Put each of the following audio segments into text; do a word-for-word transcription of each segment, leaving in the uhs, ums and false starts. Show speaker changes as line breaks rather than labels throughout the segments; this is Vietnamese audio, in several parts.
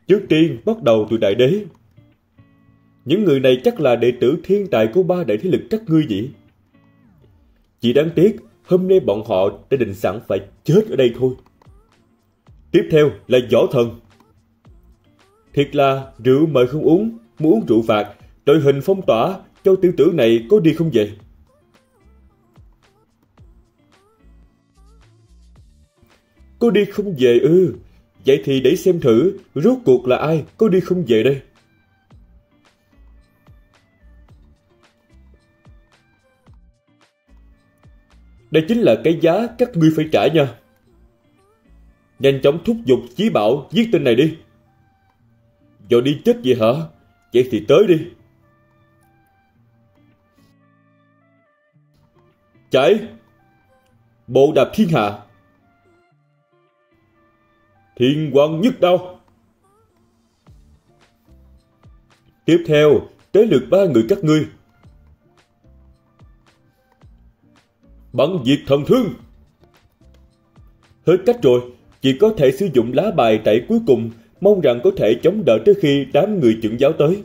Trước tiên bắt đầu từ đại đế. Những người này chắc là đệ tử thiên tài của ba đại thế lực các ngươi nhỉ? Chỉ đáng tiếc, hôm nay bọn họ đã định sẵn phải chết ở đây thôi. Tiếp theo là võ thần. Thiệt là rượu mời không uống, muốn uống rượu phạt, đội hình phong tỏa, cho tiểu tử này có đi không về. Có đi không về ư? Vậy thì để xem thử rốt cuộc là ai có đi không về đây. Đây chính là cái giá các ngươi phải trả nha. Nhanh chóng thúc giục chí bảo giết tên này đi. Giờ đi chết vậy hả? Vậy thì tới đi. Chạy. Bộ đạp thiên hạ. Thiên quang nhất đao. Tiếp theo, tới lượt ba người các ngươi. Bắn diệt thần thương. Hết cách rồi, chỉ có thể sử dụng lá bài tẩy cuối cùng, mong rằng có thể chống đỡ tới khi đám người trưởng giáo tới.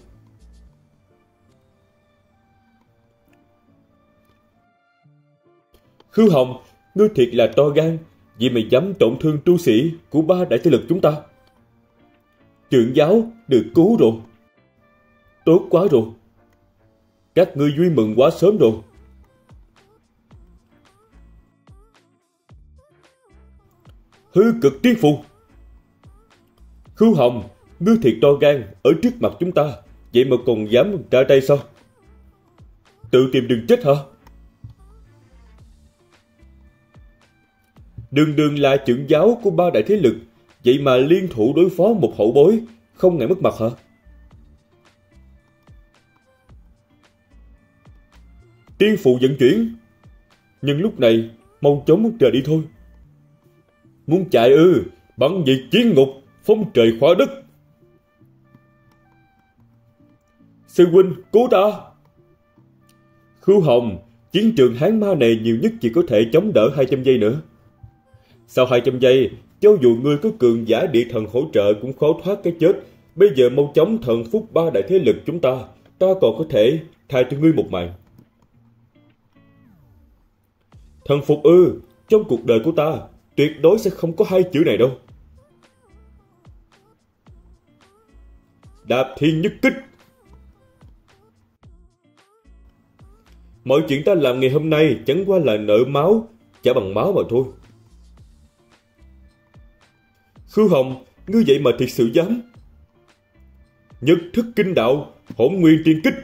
Khư Hồng, ngươi thiệt là to gan, vì mày dám tổn thương tu sĩ của ba đại thế lực chúng ta. Trưởng giáo được cứu rồi. Tốt quá rồi. Các ngươi vui mừng quá sớm rồi. Hư cực tiên phù. Khưu Hồng, ngươi thiệt to gan, ở trước mặt chúng ta, vậy mà còn dám ra tay sao? Tự tìm đường chết hả? Đường đường là trưởng giáo của ba đại thế lực, vậy mà liên thủ đối phó một hậu bối, không ngại mất mặt hả? Tiên phụ vận chuyển. Nhưng lúc này, mau chóng rời đi thôi. Muốn chạy ư, bắn diệt chiến ngục, phong trời khóa đất. Sư huynh, cứu ta. Khưu Hồng, chiến trường Hán Ma này nhiều nhất chỉ có thể chống đỡ hai trăm giây nữa. Sau hai trăm giây, cho dù ngươi có cường giả địa thần hỗ trợ cũng khó thoát cái chết. Bây giờ mau chóng thần phúc ba đại thế lực chúng ta, ta còn có thể tha cho ngươi một mạng. Thần phục ư, trong cuộc đời của ta, tuyệt đối sẽ không có hai chữ này đâu. Đạp thiên nhất kích. Mọi chuyện ta làm ngày hôm nay chẳng qua là nợ máu, trả bằng máu mà thôi. Khưu Hồng, ngươi vậy mà thiệt sự dám. Nhất thức kinh đạo, hỗn nguyên tiên kích.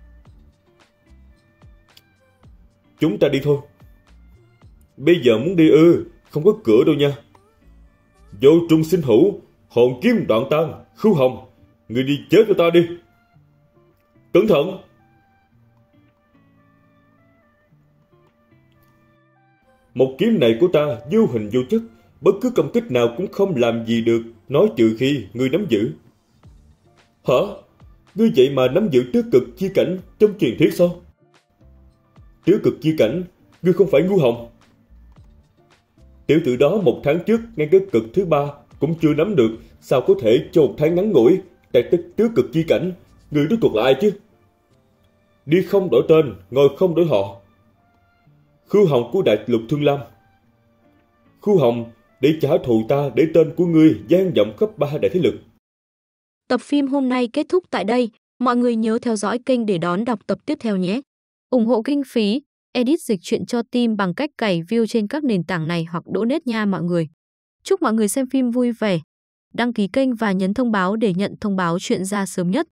Chúng ta đi thôi. Bây giờ muốn đi ư, không có cửa đâu nha. Vô trung sinh hữu, hồn kiếm đoạn tan. Khưu Hồng, ngươi đi chết cho ta đi. Cẩn thận. Một kiếm này của ta vô hình vô chất, bất cứ công kích nào cũng không làm gì được, nói trừ khi ngươi nắm giữ. Hả? Ngươi vậy mà nắm giữ tứ cực chi cảnh trong truyền thuyết sao? Tứ cực chi cảnh, ngươi không phải ngu hồng. Tiểu tử đó một tháng trước ngay cái cực thứ ba cũng chưa nắm được, sao có thể cho một tháng ngắn ngủi tại tức tứ cực chi cảnh? Ngươi rốt cuộc là ai chứ? Đi không đổi tên, ngồi không đổi họ. Khưu Hồng của Đại Lục Thương Lam. Khưu Hồng, để trả thù ta, để tên của ngươi vang vọng khắp ba đại thế lực.
Tập phim hôm nay kết thúc tại đây. Mọi người nhớ theo dõi kênh để đón đọc tập tiếp theo nhé. ủng hộ kinh phí edit dịch truyện cho team bằng cách cày view trên các nền tảng này hoặc donate nha mọi người. Chúc mọi người xem phim vui vẻ. Đăng ký kênh và nhấn thông báo để nhận thông báo chuyện ra sớm nhất.